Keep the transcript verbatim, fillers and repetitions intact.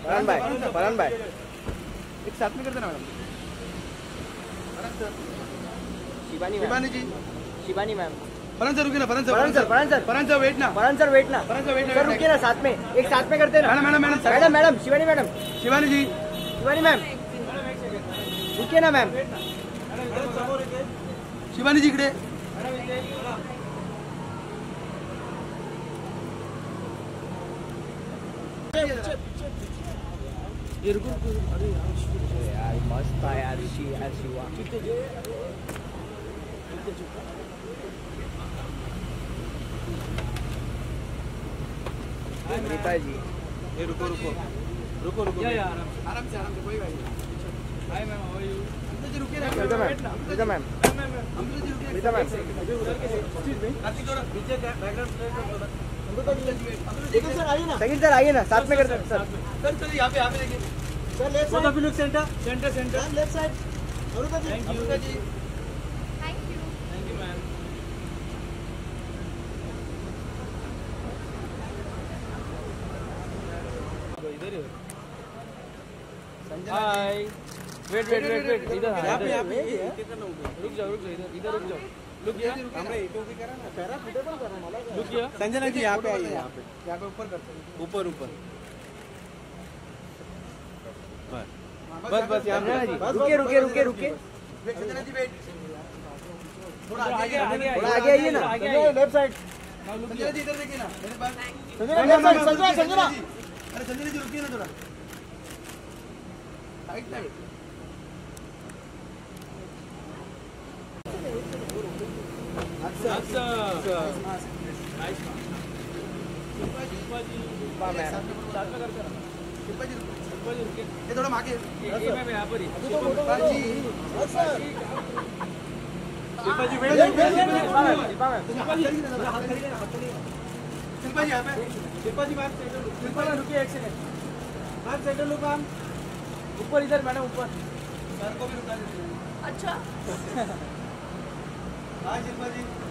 फरहान भाई, फरहान भाई एक साथ में करते ना madam. Shivani Shivani ji, Shivani ma'am. Farhan sir रुकिए ना, Farhan sir Farhan sir Farhan sir Farhan sir wait ना, फरहान सर वेट ना, फरहान सर वेट सर रुकिए ना, साथ में एक साथ में करते ना। Madam madam madam madam madam Shivani madam, Shivani ji, Shivani ma'am रुकिए ना मैम। शिवानी जी इकडे। ये रुको अरे यार मस्त था यार ऋषि यार शिवा। अमृता जी ये रुको रुको रुको रुको या या आराम से आराम से कोई बात नहीं। Hi ma'am, how are you? Amrita ji रुकिए ना, अमृता मैम, अमृता मैम, अमृता जी रुकिए, अमृता मैम कार्तिक थोड़ा नीचे बैकग्राउंड स्ट्रेट कर थोड़ा। देखिए सर आइए ना, सेकंड सर आइए ना, साथ में करते हैं सर। सर चलिए यहाँ पे यहाँ पे देखिए sir left side, both of you look center center center left side. Amrita ji, Amrita ji thank you. Thank you ma'am. इधर ही hi wait wait wait wait इधर यहाँ पे यहाँ पे रुक जाओ रुक जाओ इधर इधर रुक जाओ। लुक किया हमने एक भी करा ना, पैरा फुटेबल कर रहा है। लुक किया। संजना जी यहाँ पे आइए, यहाँ पे यहाँ पे ऊपर करते हैं, ऊपर ऊपर बस बस यहाँ पे रुकिए रुकिए रुकिए रुकिए, संजना जी वेट थोड़ा आगे आगे आगे आगे आइए ना, लेफ्ट साइड। संजना जी इधर देखिए ना मेरे पास। संजना लेफ्ट साइड, संजना संजना अरे संजना जी रुकिए ना थोड़ा साइड साइड। अच्छा अच्छा नाइस शिल्पा जी, शिल्पा मैम साथ में करते हैं। शिल्पा जी शिल्पा जी रुकिए, ये थोड़ा आगे ये मैं यहाँ पर ही। Shilpa ji Shilpa ji wait Shilpa ma'am, Shilpa ma'am Shilpa ji हाथ खड़ी है, हाथ खड़ी है। शिल्पा जी यहाँ पे, Shilpa ji ma'am center look, Shilpa ji रुकिए एक second ma'am, center look ma'am, ऊपर इधर मैडम ऊपर। सर को भी रुका दीजिए। अच्छा हाँ शिल्पा जी